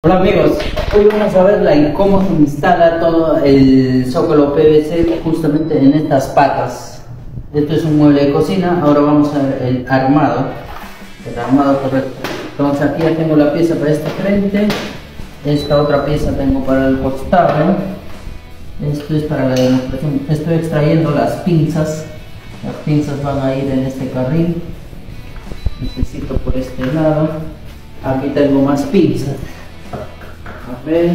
Hola amigos, hoy vamos a ver cómo se instala todo el zócalo PVC justamente en estas patas. Esto es un mueble de cocina, ahora vamos a ver el armado correcto. Entonces aquí ya tengo la pieza para este frente, esta otra pieza tengo para el costado, esto es para la demostración. Estoy extrayendo las pinzas van a ir en este carril, necesito por este lado, aquí tengo más pinzas. A ver,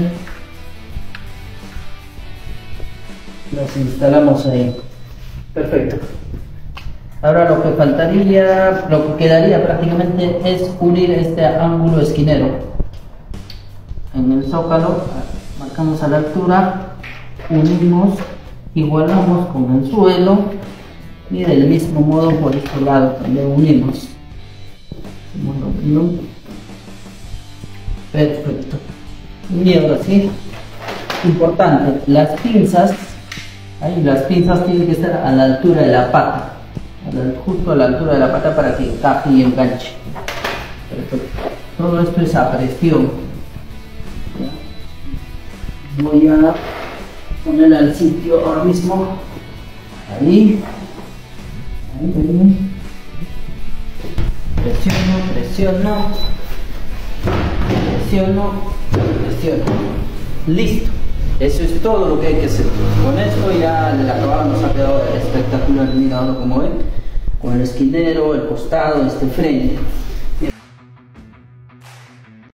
las instalamos ahí. Perfecto. Ahora lo que faltaría, lo que quedaría prácticamente es unir este ángulo esquinero en el zócalo. Marcamos a la altura, unimos, igualamos con el suelo y del mismo modo por este lado también unimos. Perfecto. Y ahora sí, importante, las pinzas tienen que estar a la altura de la pata, justo a la altura de la pata para que encaje y enganche. Perfecto. Todo esto es a presión. Voy a poner al sitio ahora mismo. Ahí. Presiono. Listo, eso es todo lo que hay que hacer. Con esto ya el acabado nos ha quedado espectacular. Mira ahora como ven, con el esquinero, el costado, este frente.